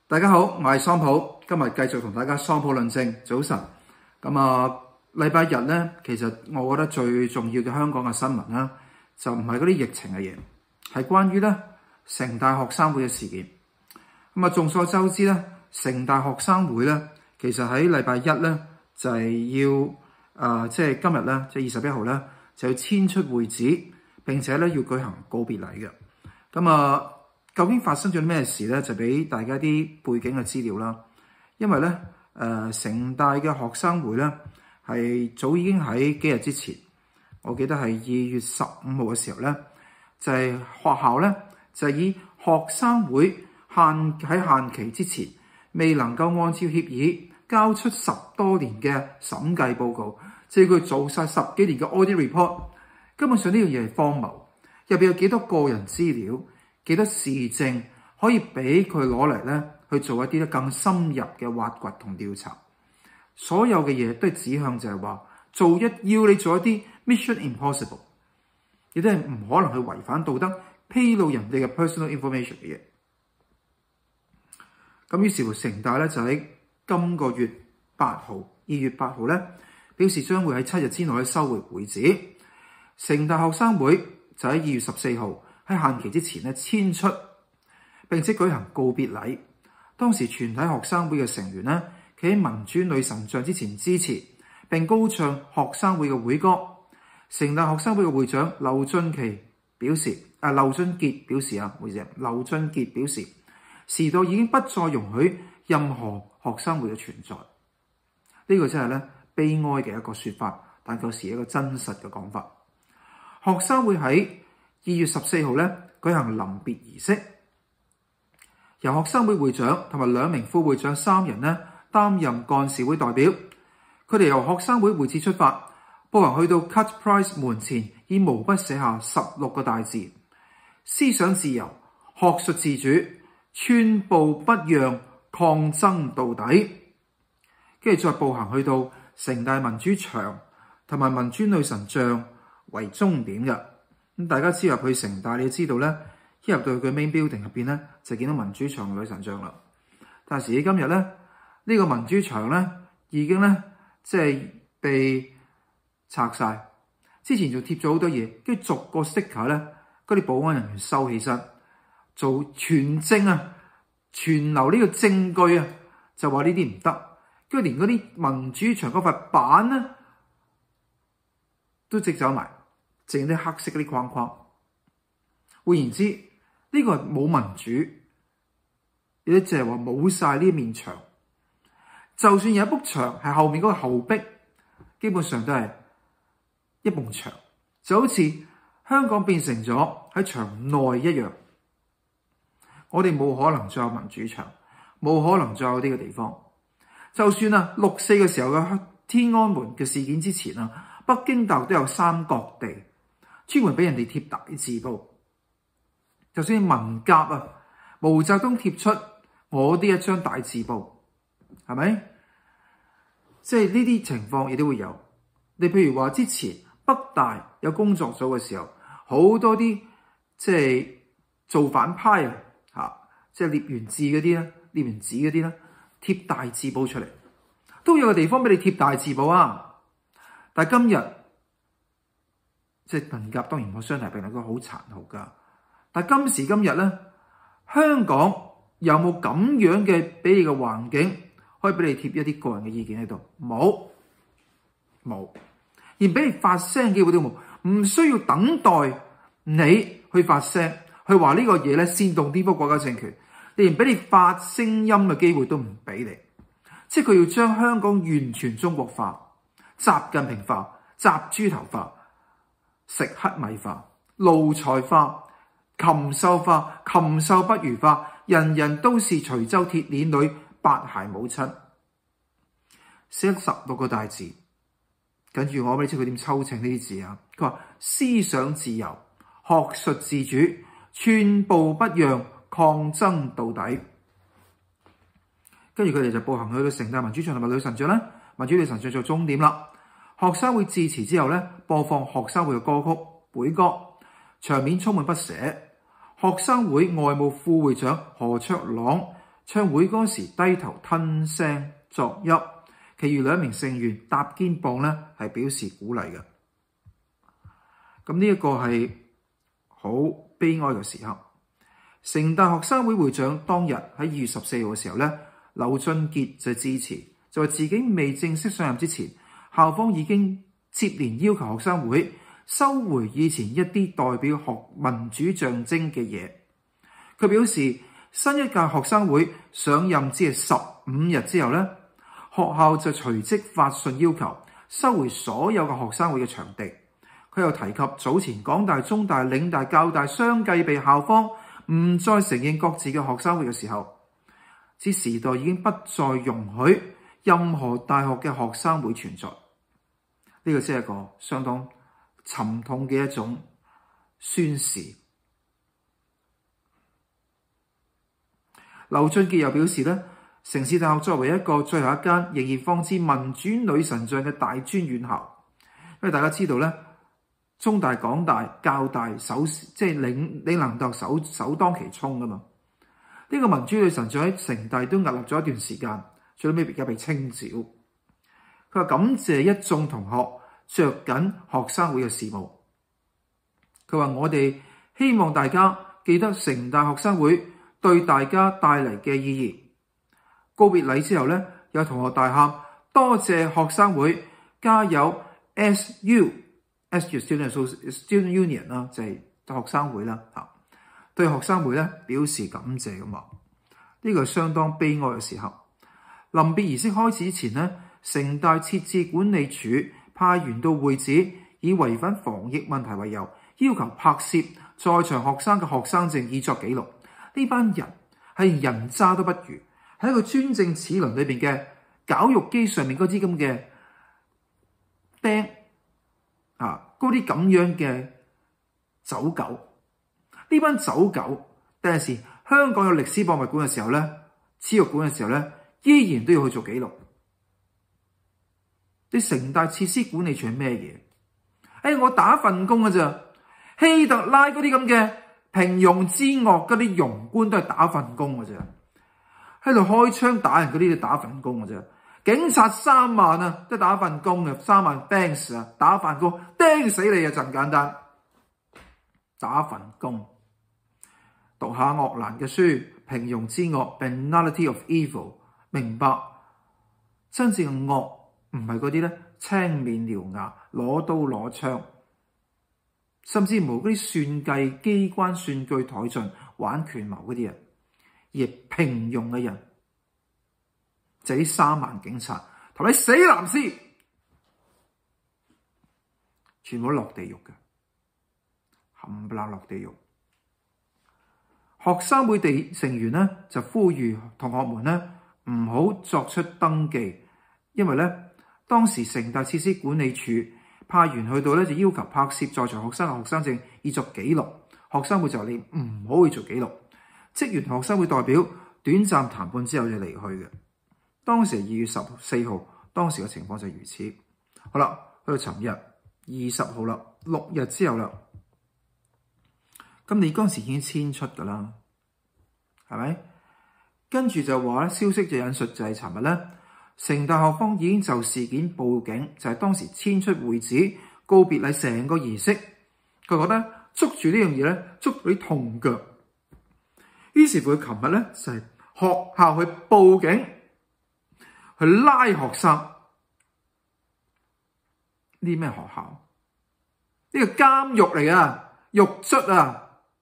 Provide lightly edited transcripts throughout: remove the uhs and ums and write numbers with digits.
大家好，我係桑普，今日繼續同大家桑普論政。早晨，禮拜日咧，其實我覺得最重要嘅香港嘅新聞啦，就唔係嗰啲疫情嘅嘢，係關於咧城大學生會嘅事件。眾所周知咧，城大學生會咧，其實喺禮拜一咧就係要即係今日咧，即係21號咧，就要遷出會址，並且咧要舉行告別禮嘅。究竟發生咗咩事咧？就俾大家啲背景嘅資料啦。因為咧，城大嘅學生會咧係早已經喺幾日之前，我記得係2月15號嘅時候咧，就係學校咧就以學生會喺限期之前未能夠按照協議交出10多年嘅審計報告，即係佢做晒10幾年嘅 audit report， 根本上呢樣嘢係荒謬，入邊有幾多個人資料，幾多事證可以俾佢攞嚟咧去做一啲咧更深入嘅挖掘同調查？所有嘅嘢都係指向就係話要你做一啲 mission impossible， 亦都係唔可能去違反道德，披露人哋嘅 personal information 嘅嘢。咁於是乎，城大咧就喺今個月8號，2月8號咧表示將會喺7日之內收回會址。城大學生會就喺2月14號。喺限期之前咧遷出，並且舉行告別禮。當時全體學生會嘅成員咧企喺民主女神像之前支持，並高唱學生會嘅會歌。城大學生會嘅會長劉俊傑表示，時代已經不再容許任何學生會嘅存在。呢個真係咧悲哀嘅一個說法，但卻是一個真實嘅講法。學生會喺2月14號咧舉行臨別儀式，由學生會會長同埋2名副會長3人咧擔任幹事會代表。佢哋由學生會會址出發，步行去到 Cut Price 門前，以毛筆寫下16個大字：思想自由、學術自主、寸步不讓、抗爭到底。跟住再步行去到城大民主牆同埋民主女神像為終點嘅。咁大家知入去城大，你知道咧，一入到佢 main building 入邊咧，就見到民主牆女神像啦。但係時至今日咧，呢個民主牆咧已經咧即係被拆晒，之前仲貼咗好多嘢，跟住逐個 sticker 咧，嗰啲保安人員收起身，做存證啊，存留呢個證據啊，就話呢啲唔得，跟住連嗰啲民主牆嗰塊板咧都積走埋。剩啲黑色嗰啲框框，換言之，呢個係冇民主，亦都即係話冇晒呢一面牆。就算有一幅牆係後面嗰個後壁，基本上都係一埲牆，就好似香港變成咗喺牆內一樣。我哋冇可能再有民主牆，冇可能再有呢個地方。就算6四嘅時候嘅天安門嘅事件之前北京大學都有三角地，專門俾人哋貼大字報。就算文革毛澤東貼出我呢一張大字報，係咪？即係呢啲情況亦都會有。你譬如話之前北大有工作組嘅時候，好多啲即係造反派即係列完字嗰啲咧，列完紙嗰啲咧，貼大字報出嚟，都有個地方俾你貼大字報啊。但係今日即係文革，當然我相提並論，佢好殘酷噶。但係今時今日咧，香港有冇咁樣嘅俾你嘅環境，可以俾你貼一啲個人嘅意見喺度？冇，連俾你發聲機會都冇。唔需要等待你去發聲，去話呢個嘢咧煽動顛覆國家政權，連俾你發聲音嘅機會都唔俾你。即係佢要將香港完全中國化、習近平化、習豬頭化、食黑米化、奴才化、禽獸化、禽獸不如化，人人都是徐州鐵鏈裏八孩母親，寫16個大字。跟住我俾你知佢點抽稱呢啲字啊？佢話思想自由、學術自主、寸步不讓、抗爭到底。跟住佢哋就步行去到城大民主牆同埋女神像咧，民主女神像做終點啦。學生會致辭之後咧，播放學生會嘅歌曲會歌，場面充滿不捨。學生會外務副會長何卓朗唱會嗰時低頭吞聲作泣，其餘2名成員搭肩膀咧係表示鼓勵嘅。咁呢一個係好悲哀嘅時刻。城大學生會會長當日喺2月14號嘅時候咧，劉俊傑就致辭，就話自己未正式上任之前，校方已經接連要求學生會收回以前一啲代表學民主象徵嘅嘢。佢表示，新一屆學生會上任只係15日之後咧，學校就隨即發信要求收回所有嘅學生會嘅場地。佢又提及早前港大、中大、嶺大、教大相繼被校方唔再承認各自嘅學生會嘅時候，指時代已經不再容許任何大學嘅學生會存在。呢個真係一個相當沉痛嘅一種宣示。劉俊傑又表示咧，城市大學作為一個最後一間仍然放置民主女神像嘅大專院校，因為大家知道咧，中大、港大、教大嶺南大首當其衝噶嘛。呢個民主女神像喺城大都屹立咗一段時間，最尾而家被清剿。佢話感謝一眾同學着緊學生會嘅事務。佢話我哋希望大家記得城大學生會對大家帶嚟嘅意義。告別禮之後咧，有同學大喊多謝學生會，加油 SU Student Union 啦，就係學生會啦嚇，對學生會咧表示感謝咁話。呢個係相當悲哀嘅時刻。臨別儀式開始之前咧，城大設置管理處派員到會址，以違反防疫問題為由，要求拍攝在場學生嘅學生證以作記錄。呢班人係人渣都不如，喺一個專政齒輪裏邊嘅絞肉機上面嗰啲咁嘅釘啊，嗰啲咁樣嘅走狗。呢班走狗，第陣時香港有歷史博物館嘅時候咧，恥辱館嘅時候咧，依然都要去做記錄。你城大設施管理處係咩嘢？我打份工嘅咋？希特拉嗰啲咁嘅平庸之惡嗰啲庸官都係打份工嘅咋？喺度開槍打人嗰啲都打份工嘅咋？警察3萬啊，都打份工嘅，3萬 thanks 啊，打份工，釘死你啊，就咁簡單。打份工，讀下鄂蘭嘅書《平庸之惡》（Banality of Evil）， 明白真正嘅惡唔係嗰啲咧青面獠牙、攞刀攞槍，甚至無嗰啲算計、機關算據殆盡、玩權謀嗰啲人，而係平庸嘅人，就係3萬警察同你死藍絲，全部都落地獄嘅，冚唪唥落地獄。學生會成員咧就呼籲同學們咧唔好作出登記，因為咧當時城大設施管理處派員去到咧就要求拍攝在場學生嘅學生證以作記錄。學生會就話你唔好去做記錄。職員同學生會代表短暫談判之後就離去嘅。當時2月14號，當時嘅情況就如此。好啦，去到尋日20號啦，6日之後啦。咁你嗰陣時已經遷出㗎啦，係咪？跟住就話咧，消息就引述就係尋日咧，城大學方已經就事件報警，就係當時遷出會址告別禮成個儀式，佢覺得捉住呢樣嘢咧，捉到啲痛腳。於是乎，佢尋日咧就係學校去報警，去拉學生。呢咩學校？呢個監獄嚟啊，獄卒啊！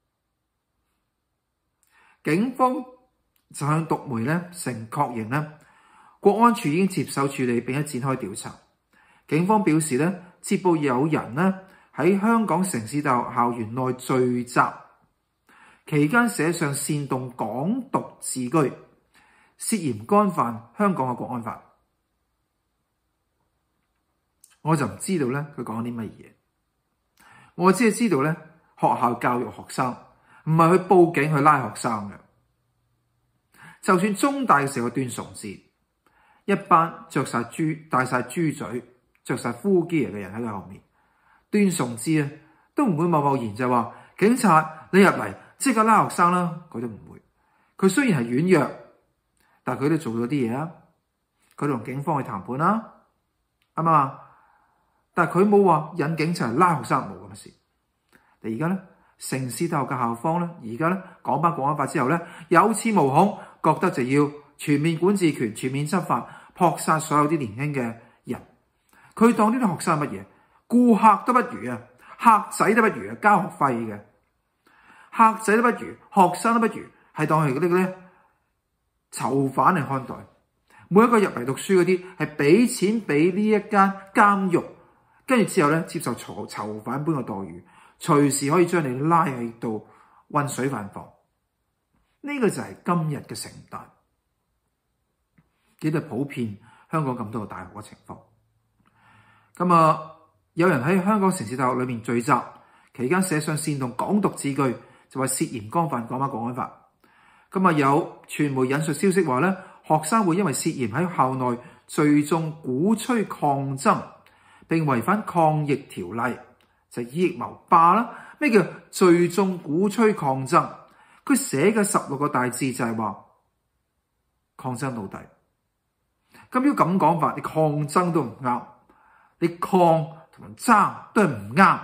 警方就向獨媒咧確認咧，國安處已經接手處理並且展開調查。警方表示咧，接報有人咧喺香港城市大學校園內聚集，期間寫上煽動港獨字句，涉嫌干犯香港嘅國安法。我就唔知道咧佢講啲乜嘢，我只係知道咧學校教育學生。唔係去報警去拉學生嘅，就算中大嘅時候段崇智，一班戴晒豬嘴、着晒呼機嘅人喺佢後面，段崇智啊都唔會貿然就話警察你入嚟即刻拉學生啦，佢都唔會。佢雖然係軟弱， 但係佢都做咗啲嘢啊，佢同警方去談判啦，啱唔啱？但係佢冇話引警察嚟拉學生，冇咁嘅事。而家咧，城市大學嘅校方咧，而家咧講返國安法之後咧，有恃無恐，覺得就要全面管治權、全面執法，撲殺所有啲年輕嘅人。佢當呢啲學生係乜嘢？顧客都不如啊，客仔都不如啊，交學費嘅客仔都不如，學生都不如，係當係嗰啲咧囚犯嚟看待。每一個入嚟讀書嗰啲係俾錢俾呢一間監獄，跟住之後咧接受囚犯般嘅待遇，隨時可以將你拉喺度溫水飯房。呢個就係今日嘅城大，幾度普遍香港咁多個大學嘅情況。咁有人喺香港城市大學裏面聚集期間寫上煽動港獨字句，就話涉嫌干犯港版國安法。有傳媒引述消息話咧，學生會因為涉嫌喺校內聚眾鼓吹抗爭，並違反抗疫條例，就以疫謀霸啦。咩叫聚眾鼓吹抗爭？佢寫嘅16個大字就係話抗爭到底。咁如果咁講法，你抗爭都唔啱，你抗同爭都係唔啱。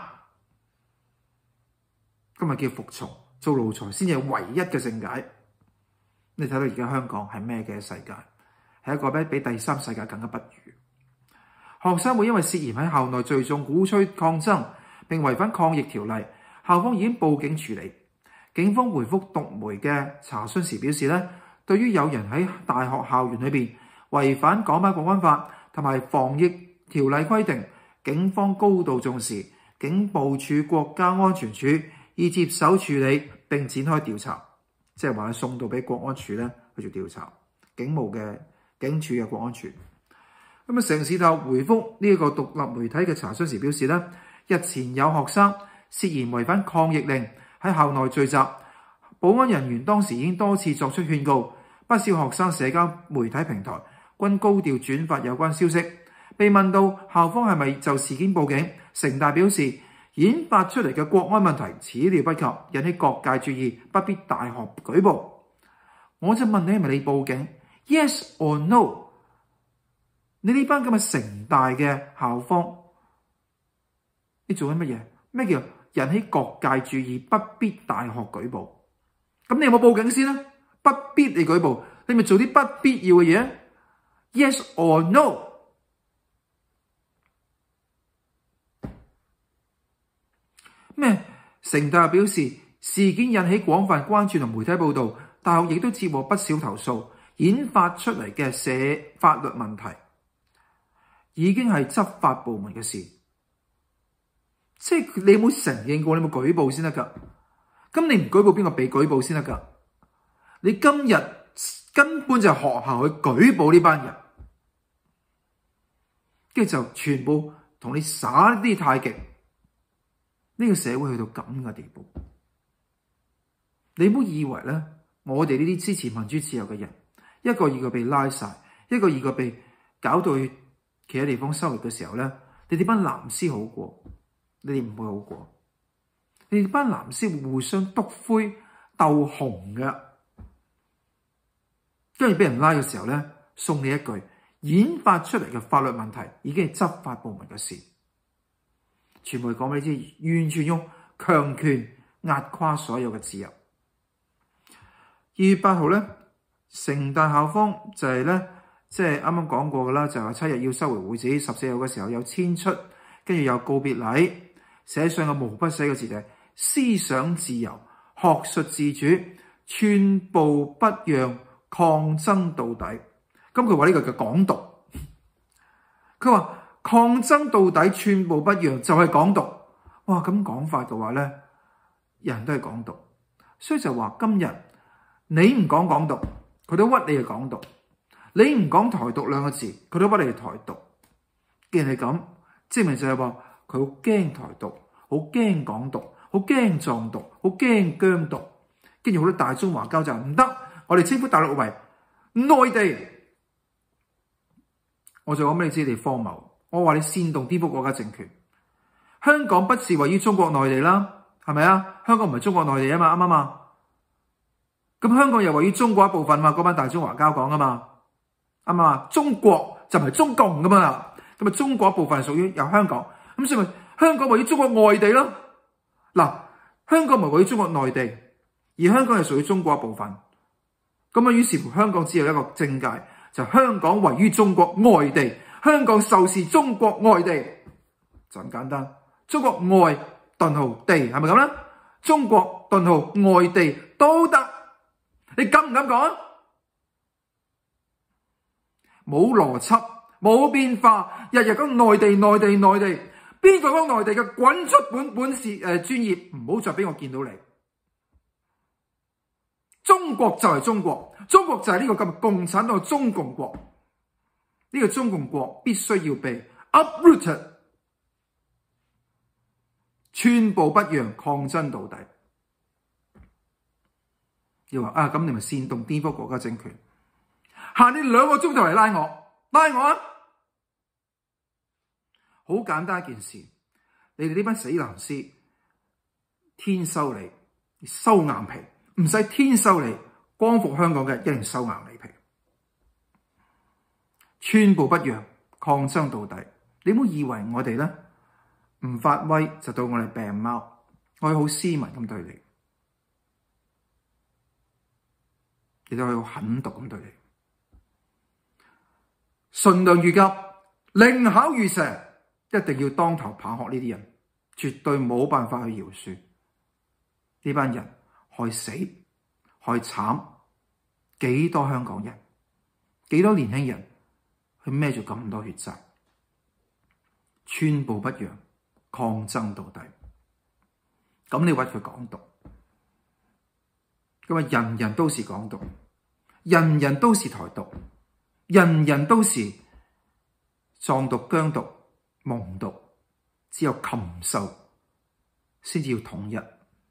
今日叫服從，做奴才先係唯一嘅正解。你睇到而家香港係咩嘅世界？係一個比第三世界更加不如。學生會因為涉嫌喺校內聚眾鼓吹抗爭，並違反抗疫條例，校方已經報警處理。警方回覆獨媒嘅查詢時表示咧，對於有人喺大學校園裏邊違反港版國安法同埋防疫條例規定，警方高度重視，警部處國家安全處已接手處理並展開調查，即係話送到俾國安處咧去做調查。警務嘅警署嘅國安處。城市大學回覆呢一個獨立媒體嘅查詢時表示咧，日前有學生涉嫌違反抗疫令喺校內聚集，保安人員當時已經多次作出勸告，不少學生社交媒體平台均高調轉發有關消息。被問到校方係咪就事件報警，城大表示演發出嚟嘅國安問題始料不及，引起各界注意，不必大學舉報。我就問你係咪你報警 ？Yes or no？ 你呢班咁嘅城大嘅校方，你做緊乜嘢？咩叫引起各界注意，不必大學舉報？咁你有冇報警先啦？不必你舉報，你咪做啲不必要嘅嘢 ？Yes or no？ 咩？城大表示事件引起廣泛關注同媒體報道，大學亦都接獲不少投訴，演發出嚟嘅社法律問題已經係執法部門嘅事。即係你有冇承認過？你有冇舉報先得㗎？咁你唔舉報，邊個被舉報先得㗎？你今日根本就係學校去舉報呢班人，跟住就全部同你耍啲太極。呢個社會去到咁嘅地步，你唔好以為咧，我哋呢啲支持民主自由嘅人，一個二個被拉晒，一個二個被搞到去其他地方收容嘅時候咧，你哋班藍絲好過，你哋唔會好過。你哋班藍絲會互相篤灰鬥紅嘅，跟住俾人拉嘅時候咧，送你一句，演發出嚟嘅法律問題已經係執法部門嘅事。傳媒講俾你知，完全用強權壓垮所有嘅自由。2月8號咧，城大校方就係咧，即係啱啱講過嘅啦，就係話7日要收回會址，14號嘅時候有遷出，跟住有告別禮，寫上個毛筆寫嘅字就係思想自由、學術自主、寸步不讓、抗爭到底。咁佢話呢個叫港獨，佢話抗爭到底、寸步不讓就係港獨。哇！咁講法嘅話咧，人人都係港獨，所以就話今日你唔講港獨，佢都屈你係港獨；你唔講台獨兩個字，佢都屈你係台獨。既然係咁，證明就係話佢好驚台獨，好驚港獨，好驚藏獨，好驚疆獨。跟住好多大中華膠就唔得，我哋稱呼大陸為內地。我就講俾你知，你荒謬。我話你煽動顛覆國家政權。香港不是位於中國內地啦，係咪啊？香港唔係中國內地啊嘛，啱唔啱啊？ 咁香港又位於中國一部分嘛，嗰班大中華膠講啊嘛，啱嘛？中國就唔係中共噶嘛，咁啊中國一部分係屬於有香港，咁所以咪香港位於中國外地咯。嗱，香港唔係位於中國內地，而香港係屬於中國一部分。咁啊，於是乎香港只有一個正解，就香港位於中國外地，香港受是中國外地，就咁簡單。中國外頓號地係咪咁咧？中國頓號外地都得，你敢唔敢講？冇邏輯，冇變化，日日講內地內地內地，邊個講內地嘅滾出本事專業，唔好再俾我見到你。中國就係中國，中國就係呢個咁共產黨中共國，呢個中共國必須要被 uprooted， 寸步不讓，抗爭到底。要話啊，咁你咪煽動顛覆國家政權，限你2個鐘頭嚟拉我啊！好簡單一件事，你哋呢班死藍絲，天收你收硬皮，唔使天收你，光復香港嘅一定收硬你皮，寸步不讓，抗爭到底。你唔好以為我哋咧唔發威就到我哋病貓，我係好斯文咁對你，亦都係好狠毒咁對你。純良如鴿，靈巧如蛇，一定要當頭棒喝呢啲人，絕對冇辦法去饒恕呢班人，害死害慘幾多香港人，幾多年輕人去孭住咁多血債，寸步不讓，抗爭到底。咁你屈佢港獨，咁啊人人都是港獨，人人都是台獨，人人都是藏獨、疆獨、蒙獨，只有禽獸先至要統一。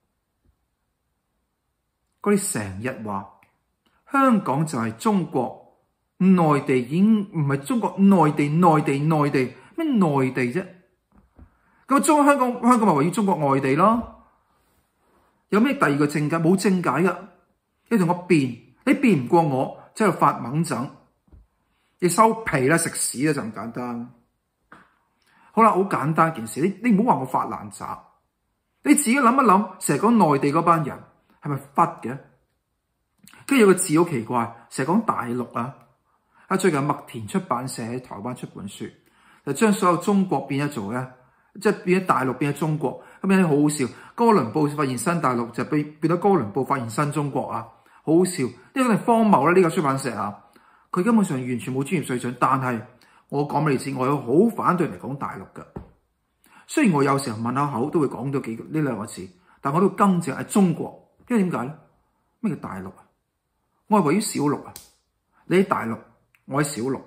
嗰啲成日話香港就係中國內地，已經唔係中國內地咩內地啫？咁香港咪位於中國外地咯？有咩第二個正解？冇正解噶。你同我辯，你辯唔過我，即係發猛整，你收皮啦，食屎啦，就咁簡單。好啦，好簡單一件事，你唔好話我發爛渣，你自己諗一諗，成日講內地嗰班人係咪忽嘅？跟住有個字好奇怪，成日講大陸啊！最近麥田出版社喺台灣出本書，就將所有中國變咗做咧，即係變咗大陸變咗中國，咁樣好好笑。哥倫布發現新大陸就變咗哥倫布發現新中國啊！好好笑，呢個係荒謬啦！呢個出版社啊，佢根本上完全冇專業水準。但係我講俾你知，我有好反對嚟講大陸㗎。雖然我有時候問下口都會講到呢兩個字，但我都更正係中國。因為點解咧？咩叫大陸啊？我係位於小陸啊！你喺大陸，我喺小陸。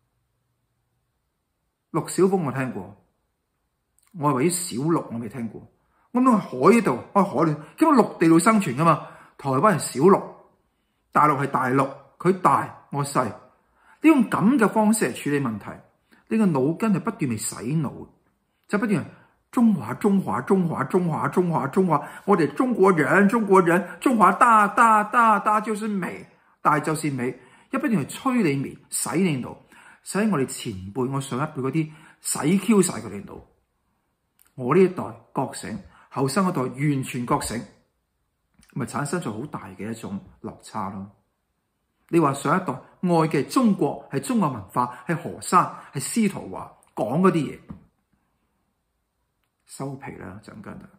陸小鳳我聽過，我係位於小陸，我未聽過。我諗喺海度，我喺海度，基本陸地度生存噶嘛。台灣係小陸，大陸係大陸，佢大我細。呢種咁嘅方式嚟處理問題，呢個腦筋係不斷被洗腦，就不斷中華，我哋中國人，中華大就是美，大就是美，一不斷去催你面，洗你腦，使我哋前輩，我上一輩嗰啲洗 Q 晒佢哋腦。我呢一代覺醒，後生一代完全覺醒，咪產生咗好大嘅一種落差咯。你話上一代愛嘅中國係中國文化，係何生，係司徒華講嗰啲嘢，收皮啦，就咁簡單。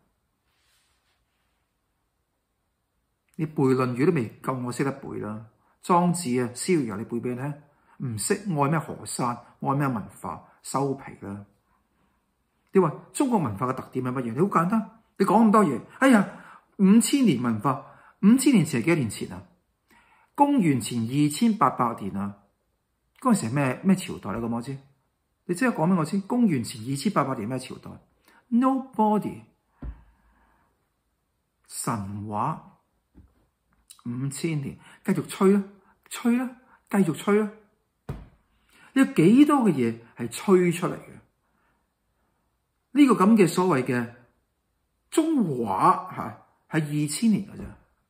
你背《論語》都未夠我識得背啦，莊子啊、逍遙遊你背俾你聽，唔識愛咩河山，愛咩文化，收皮啦。你話中國文化嘅特點係乜嘢？你好簡單，你講咁多嘢，哎呀，5000年文化，5000年前係幾多年前啊？公元前2800年啊，嗰陣時係咩朝代咧？咁我知，你即刻講俾我知，公元前2800年咩朝代 ？Nobody 神話5000年，繼續吹啦，繼續吹啦。有幾多嘅嘢係吹出嚟嘅？呢個咁嘅所謂嘅中華係2000年嘅啫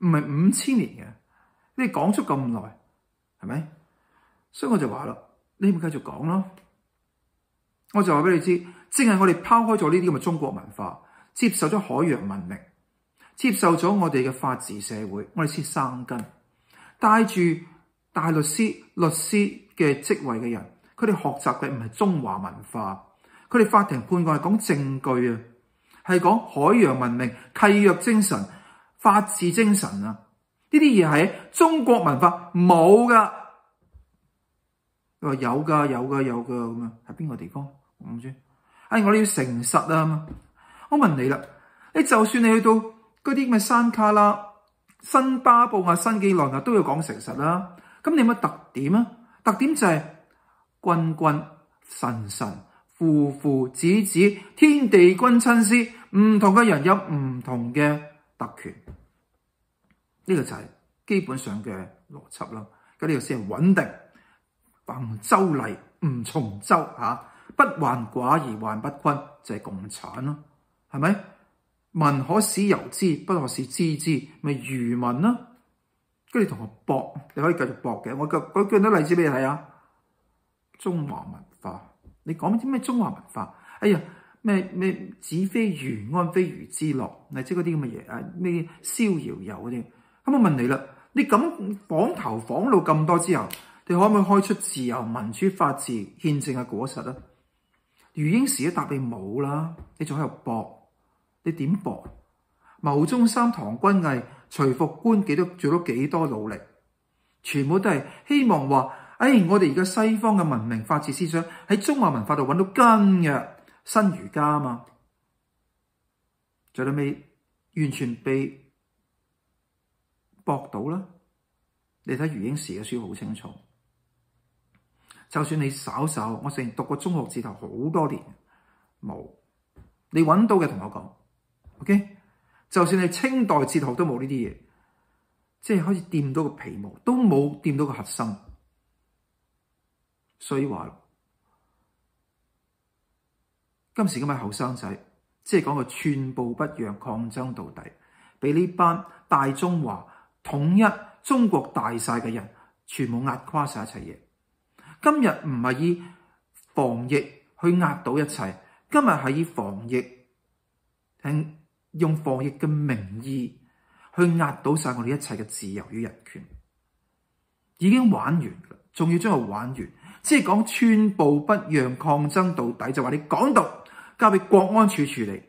唔係5000年嘅，你講咗咁耐，係咪？所以我就話啦，你咪繼續講咯。我就話俾你知，正係我哋拋開咗呢啲咁嘅中國文化，接受咗海洋文明，接受咗我哋嘅法治社會，我哋先生根，帶住大律師、律師嘅職位嘅人，佢哋學習嘅唔係中華文化，佢哋法庭判案係講證據啊，係講海洋文明、契約精神、法治精神啊，呢啲嘢喺中國文化冇噶。佢話有噶咁啊，喺邊個地方？我唔知。我哋要誠實啊！我問你啦，你就算你去到嗰啲咁嘅山卡拉、新巴布亞、新幾內亞都要講誠實啦。咁你有乜特點啊？特點就係君君、臣臣、父父、子子、天地君親師，唔同嘅人有唔同嘅特權。呢個就係基本上嘅邏輯啦。咁呢個先係穩定。憑周禮唔從周不患寡而患不均，就係共產咯，係咪？民可使由之，不可使知之，咪愚民咯。跟住同我駁，你可以繼續駁嘅。我舉多例子俾你睇下。中華文化，你講啲咩中華文化？哎呀，咩子非魚安非魚之樂，即係嗰啲咁嘅嘢啊，咩逍遙遊嗰啲。咁我問你啦，你咁訪頭訪路咁多之後，你可唔可以開出自由、民主、法治、憲政嘅果實啊？余英時都答你冇啦，你仲喺度駁？你點駁？牟宗三、唐君毅、徐復觀做咗幾多努力？全部都係希望話，我哋而家西方嘅文明法治思想喺中華文化度揾到根嘅新儒家啊嘛，最後尾完全被駁到啦。你睇余英時嘅書好清楚。就算你稍，我成日讀過中學字頭好多年，冇你揾到嘅同我講 ，OK？ 就算你清代哲學都冇呢啲嘢，即係開始掂到個皮毛，都冇掂到個核心。所以話今時今日後生仔，即係講個寸步不讓，抗爭到底，俾呢班大中華統一中國大晒嘅人，全部壓垮晒一切嘢。今日唔係以防疫去壓倒一切，今日係以防疫，係用防疫嘅名義去壓倒晒我哋一切嘅自由與人權，已經玩完啦，仲要將佢玩完，即係講寸步不讓，抗爭到底，就話你港獨交俾國安處處理。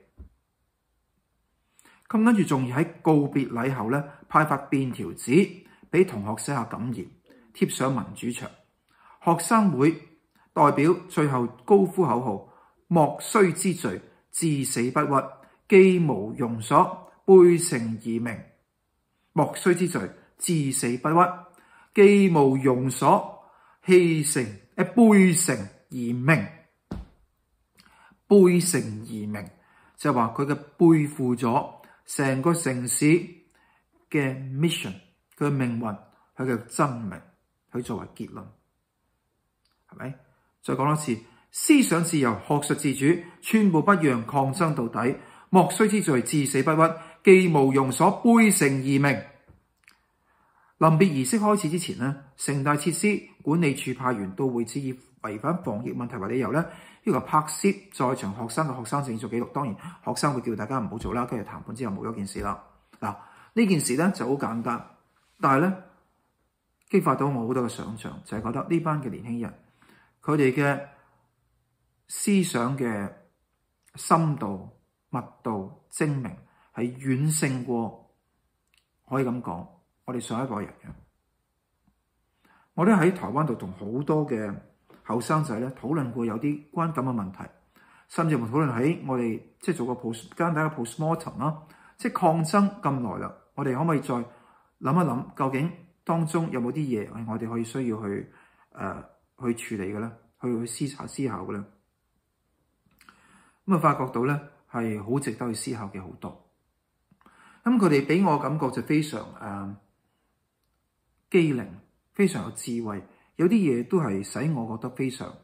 咁跟住仲要喺告別禮後咧，派發便條紙俾同學寫下感言，貼上民主牆。學生會代表最後高呼口號：莫須之罪，至死不屈；既無庸所，背誠而鳴。莫須之罪，至死不屈；既無庸所，背誠而鳴。背誠而鳴就係話佢嘅背負咗成個城市嘅 mission， 佢嘅命運，佢嘅真命，佢作為結論。係咪？再講多次，思想自由、學術自主，寸步不讓，抗爭到底，莫須之罪，至死不屈；既無庸所，背誠而鳴。臨別儀式開始之前呢，城大設施管理處派員到會址，以違反防疫問題為理由呢，要求拍攝在場學生嘅學生證做記錄。當然，學生會叫大家唔好做啦。跟住談判之後冇咗件事啦。嗱，呢件事呢就好簡單，但係呢，激發到我好多嘅想像，就係覺得呢班嘅年輕人，佢哋嘅思想嘅深度、密度、精明係遠勝過，可以咁講，我哋上一代人嘅。我都喺台灣度同好多嘅後生仔咧討論過有啲關咁嘅問題，甚至乎討論喺我哋即係做個簡單嘅 postmortem 啦，即係抗爭咁耐啦，我哋可唔可以再諗一諗，究竟當中有冇啲嘢我哋可以需要去處理嘅咧，去思考嘅咧？咁啊，發覺到咧係好值得去思考嘅好多。咁佢哋俾我感覺就非常機靈，非常有智慧，有啲嘢都係使我覺得非常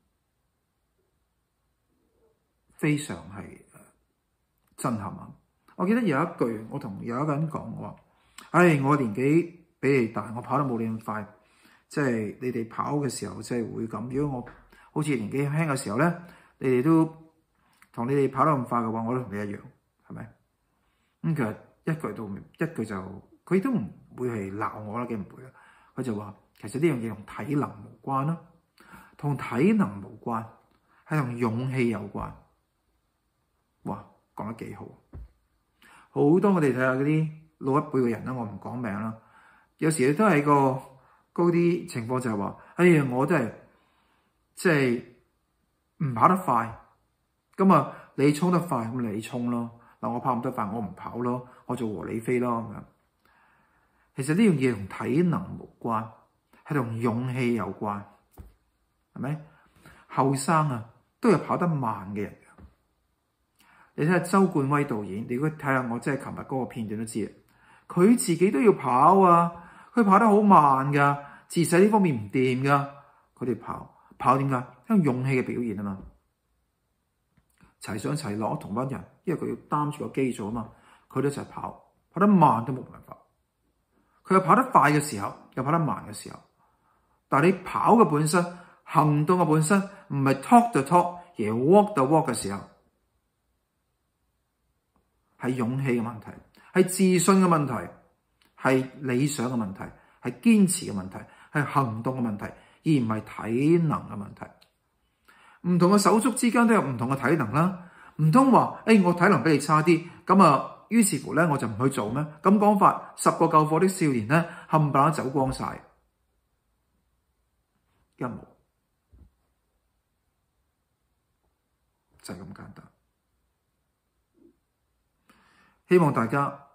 非常係震撼啊！ 我記得有一句，我同有一個人講，我話：唉，我年紀比你大，我跑得冇你咁快。即係你哋跑嘅時候，即係會咁。如果我好似年紀輕嘅時候咧，你哋都同你哋跑得咁快嘅話，我都同你一樣，係咪？咁其實一句就佢都唔會係鬧我啦，幾唔會啦。佢就話其實呢樣嘢同體能無關啦，同體能無關，係同勇氣有關。哇，講得幾好！好多我哋睇下嗰啲老一輩嘅人啦，我唔講名啦，有時都係嗰啲情況就係話：哎呀，我都係即係唔跑得快，咁啊你衝得快，咁你衝咯。嗱，我跑唔得快，我唔跑咯，我做和理非咯咁樣。其實呢樣嘢同體能無關，係同勇氣有關，係咪？後生啊，都有跑得慢嘅人。你睇下周冠威導演，你如果睇下我真係琴日嗰個片段都知啊，佢自己都要跑啊，佢跑得好慢噶，自細呢方面唔掂噶，佢哋跑點解？因為勇氣嘅表現啊嘛，齊上齊落同班人，因為佢要擔住個機做啊嘛，佢都一齊跑得慢都冇辦法。佢有跑得快嘅時候，有跑得慢嘅時候，但係你跑嘅本身，行動嘅本身，唔係 talk the talk 而係 walk the walk 嘅時候。係勇氣嘅問題，係自信嘅問題，係理想嘅問題，係堅持嘅問題，係行動嘅問題，而唔係體能嘅問題。唔同嘅手足之間都有唔同嘅體能啦，唔通話我體能比你差啲，咁啊，於是乎咧我就唔去做咩？咁講法，10個救火的少年咧冚唪唥走光晒，一無，就係咁簡單。希望大家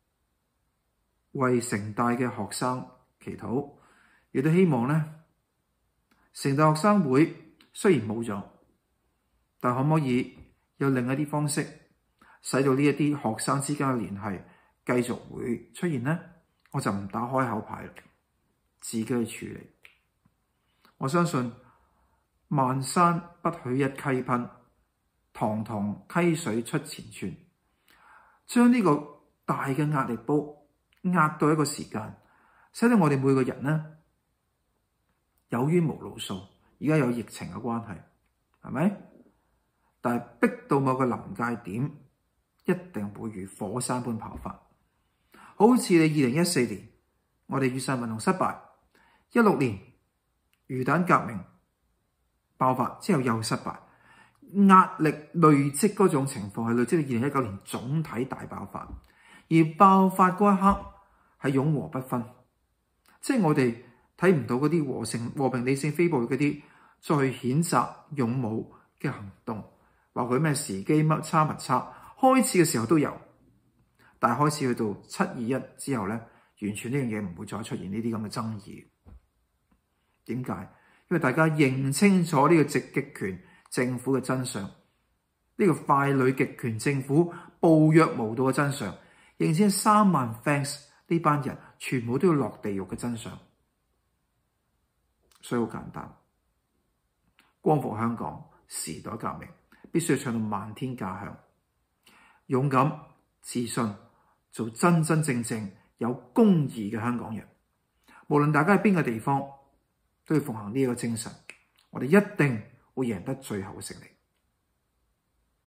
為城大嘅學生祈禱，亦都希望咧城大學生會雖然冇咗，但可唔可以有另一啲方式，使到呢一啲學生之間嘅聯繫繼續會出現呢？我就唔打開口牌，自己去處理。我相信萬山不許一溪噴，堂堂溪水出前村。將呢個大嘅壓力煲壓到一個時間，使到我哋每個人呢有冤無路訴。而家有疫情嘅關係，係咪？但係逼到某個臨界點，一定會如火山般爆發。好似你2014年，我哋雨傘運動失敗；16年魚蛋革命爆發之後又失敗。壓力累積嗰種情況係累積到2019年總體大爆發，而爆發嗰一刻係擁和不分，即係我哋睇唔到嗰啲和平理性非暴力嗰啲再譴責勇武嘅行動，話佢咩時機乜差物差，開始嘅時候都有，但係開始去到721之後咧，完全呢樣嘢唔會再出現呢啲咁嘅爭議。點解？因為大家認清楚呢個極權政府嘅真相，呢個傀儡極權政府暴虐無道嘅真相，認清3萬 fans 呢班人全部都要落地獄嘅真相。所以好簡單，光復香港，時代革命必須要唱到漫天家鄉，勇敢自信，做真真正正有公義嘅香港人。無論大家喺邊個地方，都要奉行呢個精神，我哋一定會贏得最後嘅勝利。